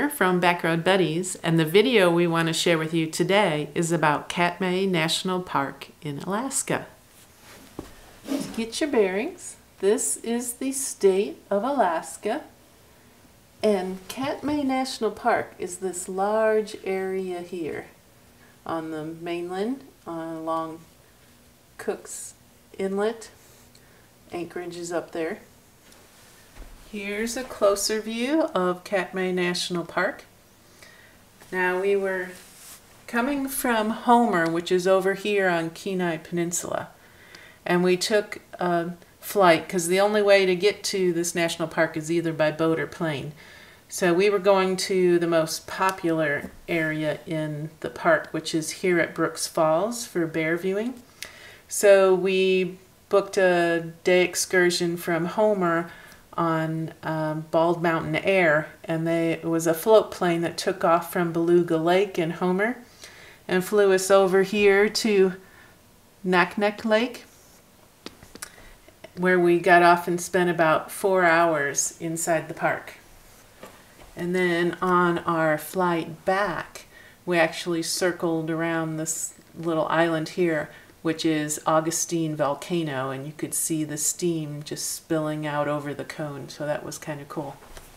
Summer from Backroad Buddies, and the video we want to share with you today is about Katmai National Park in Alaska. To get your bearings, this is the state of Alaska, and Katmai National Park is this large area here on the mainland along Cook's Inlet. Anchorage is up there. Here's a closer view of Katmai National Park. Now we were coming from Homer, which is over here on Kenai Peninsula, and we took a flight because the only way to get to this national park is either by boat or plane. So we were going to the most popular area in the park, which is here at Brooks Falls for bear viewing. So we booked a day excursion from Homer on Bald Mountain Air, and it was a float plane that took off from Beluga Lake in Homer and flew us over here to Naknek Lake, where we got off and spent about 4 hours inside the park. And then on our flight back, we actually circled around this little island here, which is Augustine Volcano, and you could see the steam just spilling out over the cone, so that was kind of cool.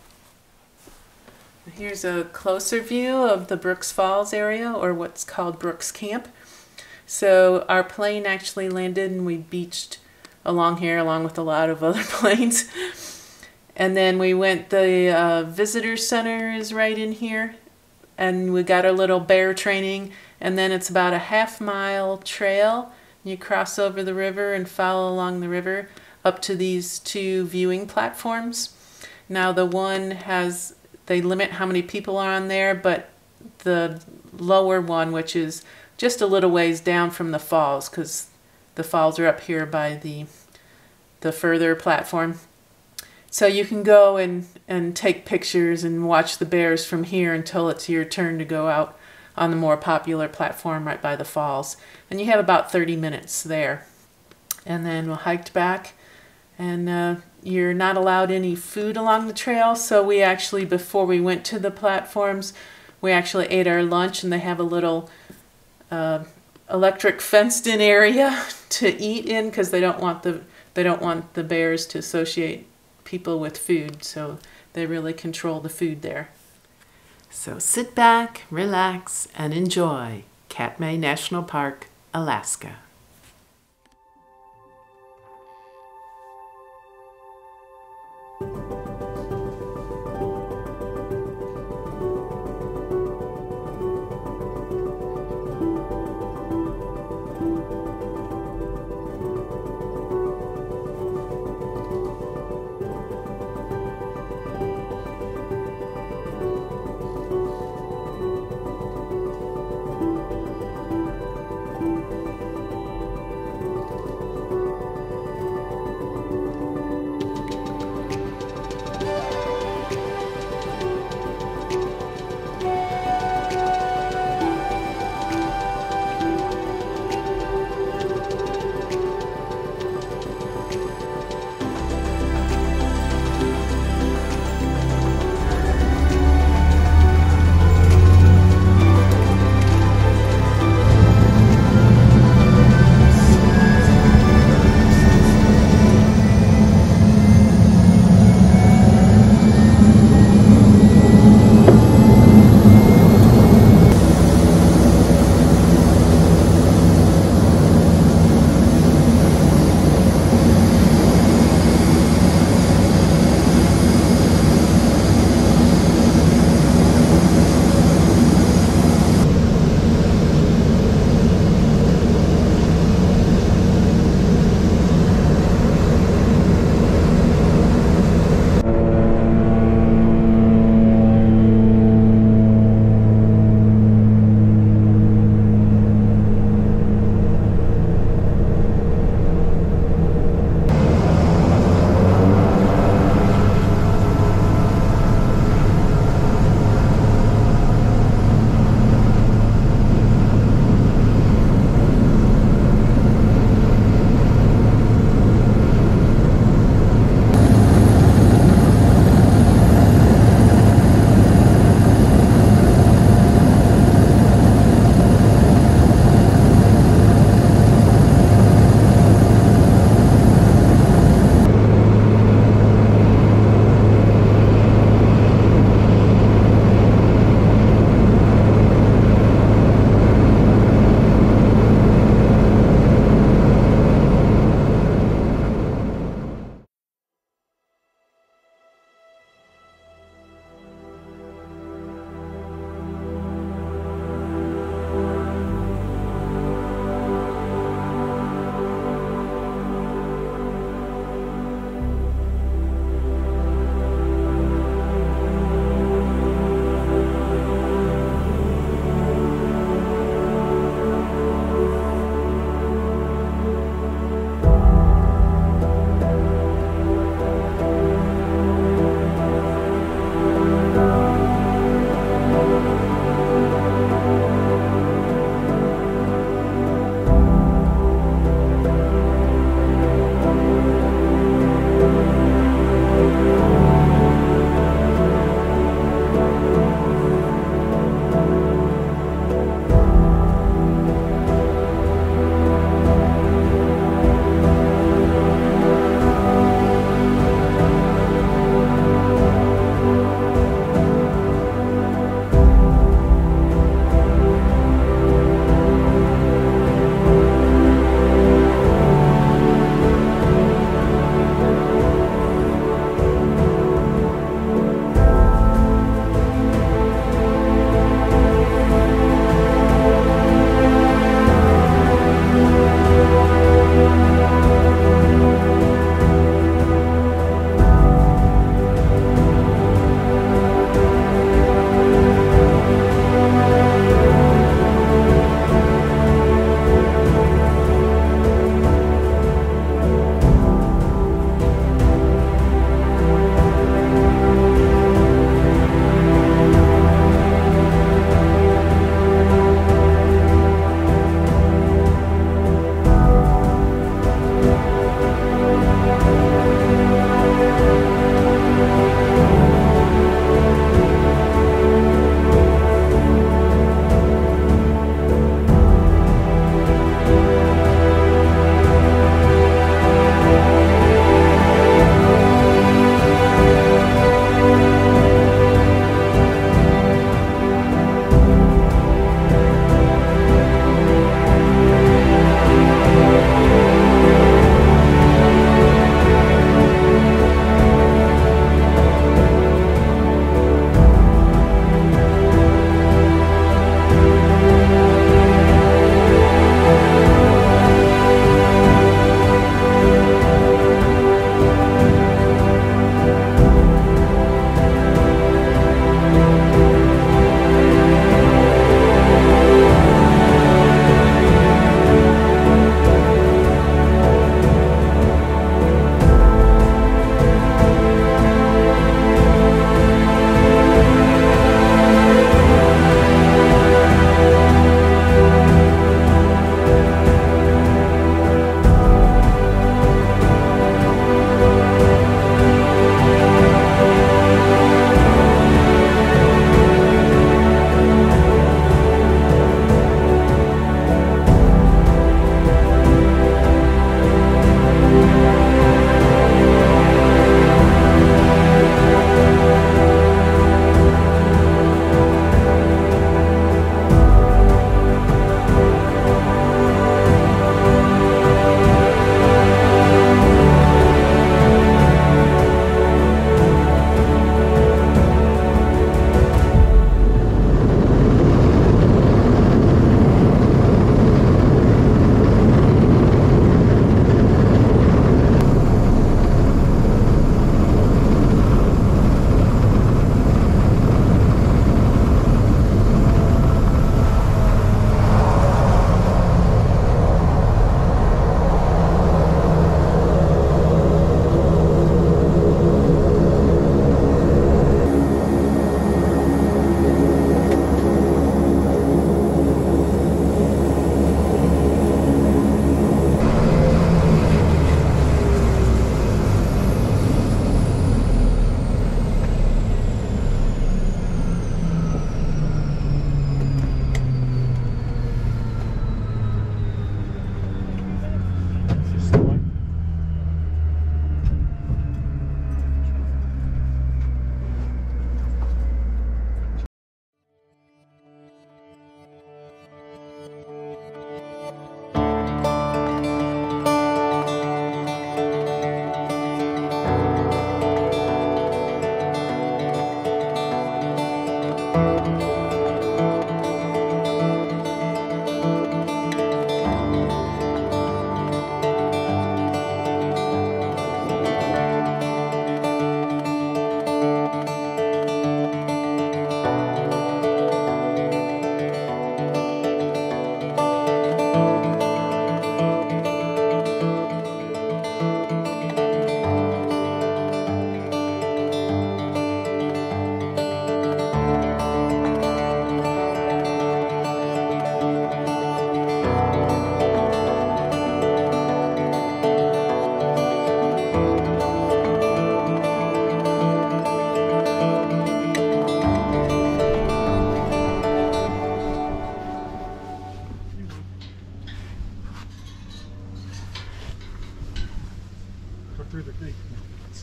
Here's a closer view of the Brooks Falls area, or what's called Brooks Camp. So our plane actually landed and we beached along here along with a lot of other planes. And then we went, the visitor center is right in here, and we got our little bear training, and then it's about a half-mile trail. You cross over the river and follow along the river up to these two viewing platforms. Now the one has, they limit how many people are on there, but the lower one, which is just a little ways down from the falls, because the falls are up here by the further platform. So you can go and take pictures and watch the bears from here until it's your turn to go out on the more popular platform right by the falls. And you have about 30 minutes there. And then we hiked back, and you're not allowed any food along the trail, so we actually, before we went to the platforms, we actually ate our lunch, and they have a little electric fenced-in area to eat in because they don't want the bears to associate people with food, so they really control the food there. So sit back, relax, and enjoy Katmai National Park, Alaska.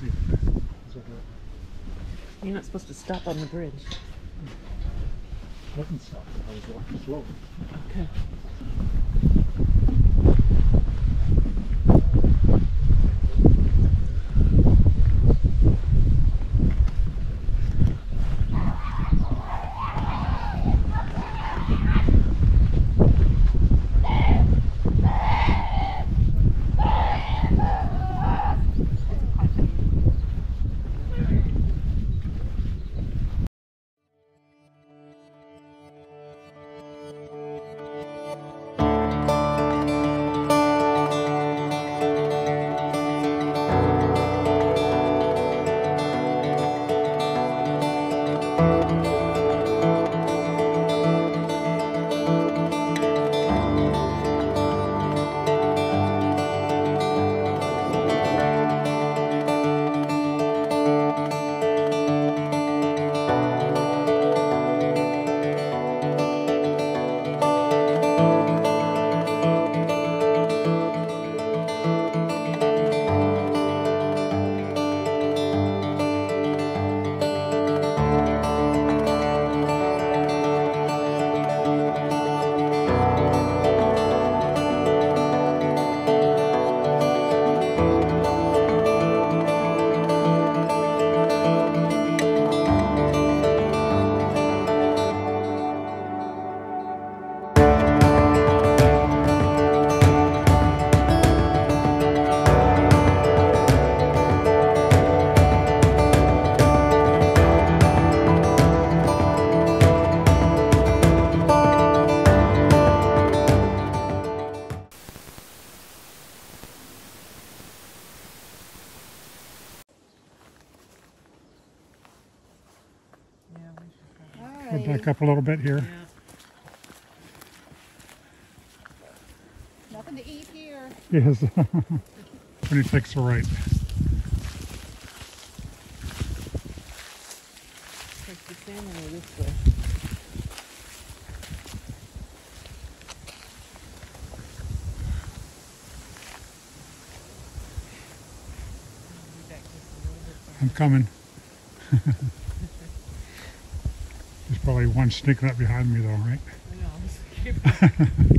see it. Okay. It's over there. You're not supposed to stop on the bridge. I didn't stop. I was walking slowly. Okay. We'll back up a little bit here. Nothing to eat here. Yes. When he takes a right. Take the salmon way this way. I'm coming. There's probably one sneaking up behind me though, right? I know.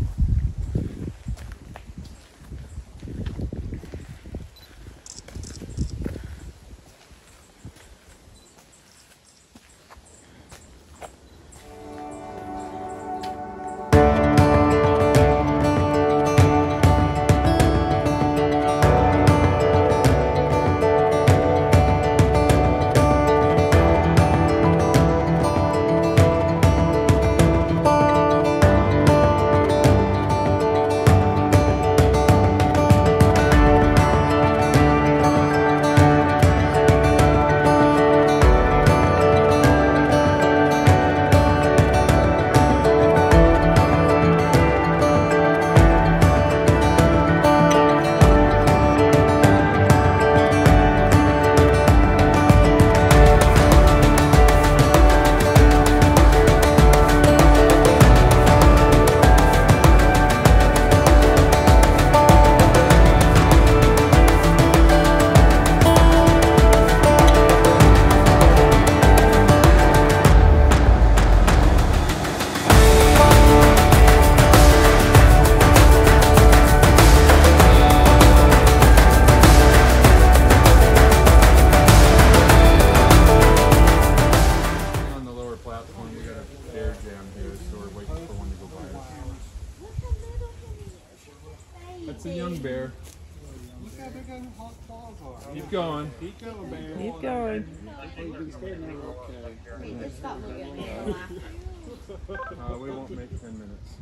That's a young bear. Look how big his claws are. Keep going. Keep going, bear. Keep going. We won't make 10 minutes.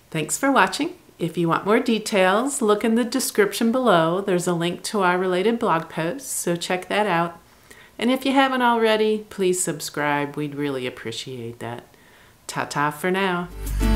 Thanks for watching. If you want more details, look in the description below. There's a link to our related blog posts, so check that out. And if you haven't already, please subscribe. We'd really appreciate that. Ta-ta for now.